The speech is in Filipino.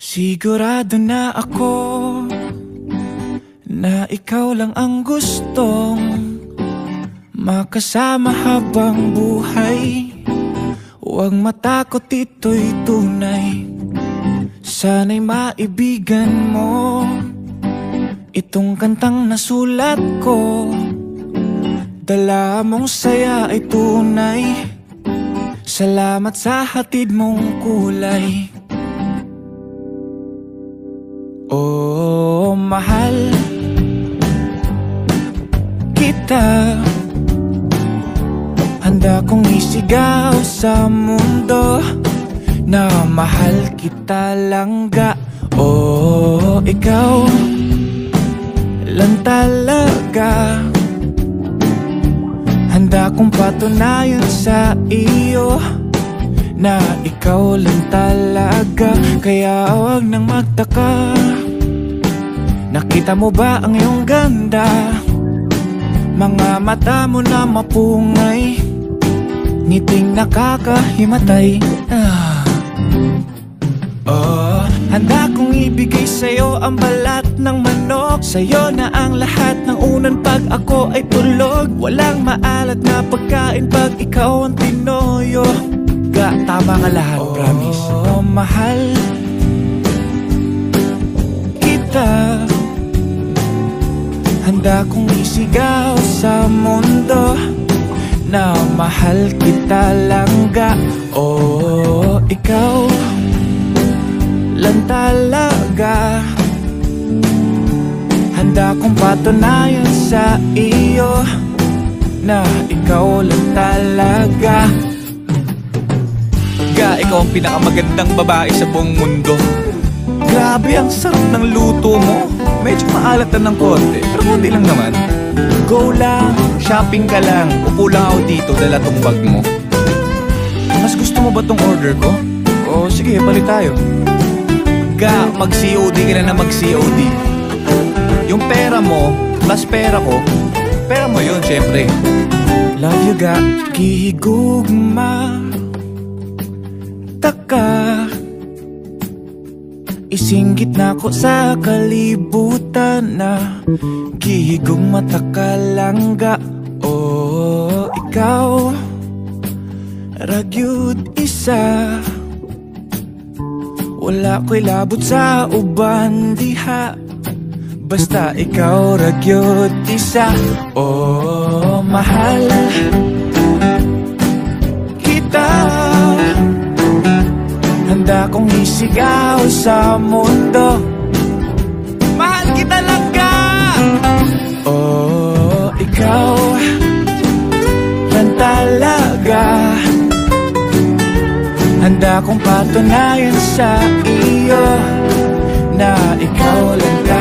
Sigurado na ako na ikaw lang ang gustong makasama habang buhay. Huwag matakot, ito'y tunay. Sana'y maibigan mo itong kantang nasulat ko. Dala mong saya ay tunay. Salamat sa hatid mong kulay. Oh, mahal kita. Handa kong isigaw sa mundo na mahal kita langga. Oh, ikaw lang talaga. Handa kong patunayan sa iyo na ikaw lang talaga. Kaya huwag nang magtaka. Nakita mo ba ang iyong ganda? Mga mata mo na mapungay, ngiting nakakahimatay. Oh, handa kong ibigay sa'yo ang balat ng manok. Sa'yo na ang lahat ng unan pag ako ay tulog. Walang maalat na pagkain pag ikaw ang tinoyo. Tama nga lahat, promise. Oh, mahal kita. Handa kong isigaw sa mundo na mahal kita langga. Oh, ikaw lang talaga. Handa kong patunayan sa iyo na ikaw lang talaga. Ikaw ang pinakamagandang babae sa buong mundo. Grabe, ang sarap ng luto mo. Medyo maalat na ng konti, pero konti lang naman. Go lang, shopping ka lang. Upo lang ako dito, dala tong bag mo. Mas gusto mo ba tong order ko? O sige, palit tayo. Mag-COD ka na mag-COD. Yung pera mo, plus pera ko, pera mo yun, syempre. Love you, ga. Gihigugma taka. Isinggit na ko sa kalibutan na gihigong mata ka langga. Oh, ikaw ragyud isa. Wala ko'y labot sa uban diha, basta ikaw ragyud isa. Oh, mahal kita. Handa kong isigaw sa mundo, mahal kita langga. Oh, ikaw lang talaga. Handa kong patunayan sa iyo na ikaw lang talaga.